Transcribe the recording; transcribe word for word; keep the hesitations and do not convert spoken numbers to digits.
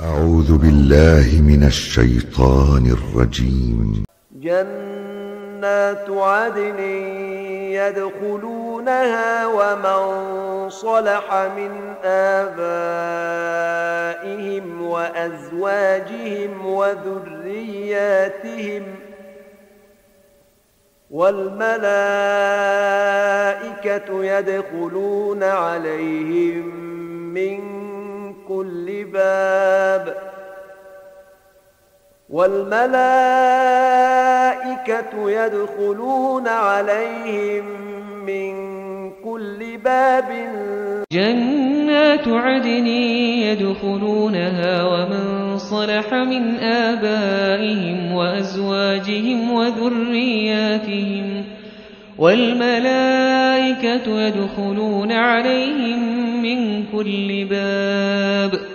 أعوذ بالله من الشيطان الرجيم. جنات عدن يدخلونها ومن صلح من آبائهم وأزواجهم وذرياتهم والملائكة يدخلون عليهم من كل باب والملائكة يدخلون عليهم من كل باب. جنات عدن يدخلونها ومن صلح من آبائهم وأزواجهم وذرياتهم والملائكة يدخلون عليهم من كل باب